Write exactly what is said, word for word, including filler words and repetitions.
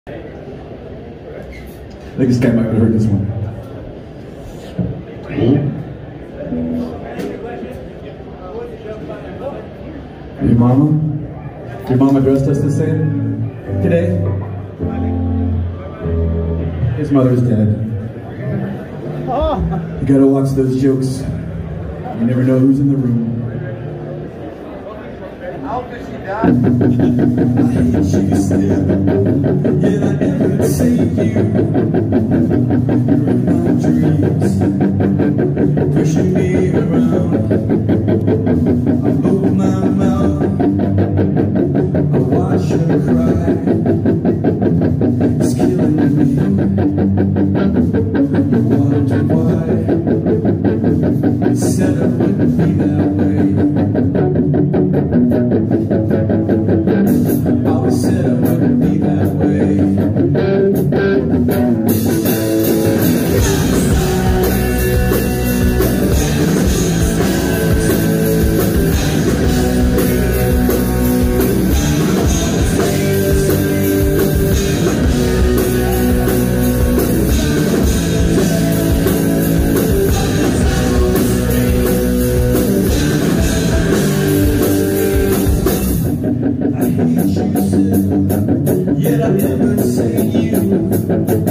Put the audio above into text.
I think this guy might have heard this one. Your mama? Your mama dressed us the same today? His mother's dead. You gotta watch those jokes. You never know who's in the room. How did she die? I hate you still, yet I never save you. You're in my dreams, pushing me around. I open my mouth, I watch her cry. It's killing me. You wonder why. Said I wouldn't be that way. Always said I wouldn't be that way. Yet I never say you.